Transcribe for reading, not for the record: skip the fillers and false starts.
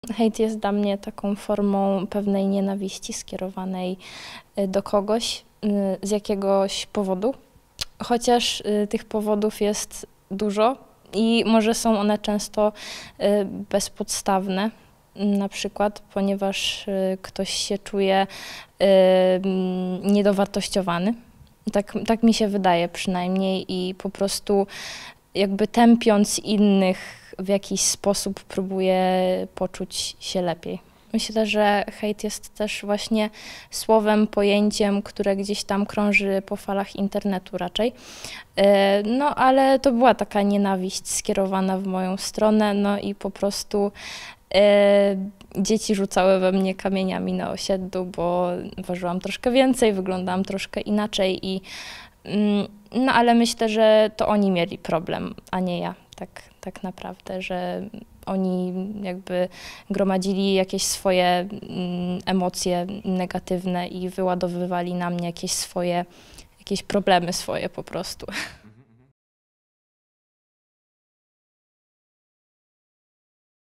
Hejt jest dla mnie taką formą pewnej nienawiści skierowanej do kogoś z jakiegoś powodu, chociaż tych powodów jest dużo i może są one często bezpodstawne, na przykład ponieważ ktoś się czuje niedowartościowany. Tak mi się wydaje przynajmniej i po prostu jakby tępiąc innych w jakiś sposób próbuje poczuć się lepiej. Myślę, że hejt jest też właśnie słowem, pojęciem, które gdzieś tam krąży po falach internetu raczej. No ale to była taka nienawiść skierowana w moją stronę, no i po prostu dzieci rzucały we mnie kamieniami na osiedlu, bo ważyłam troszkę więcej, wyglądałam troszkę inaczej i no ale myślę, że to oni mieli problem, a nie ja, tak naprawdę, że oni jakby gromadzili jakieś swoje emocje negatywne i wyładowywali na mnie jakieś problemy swoje po prostu.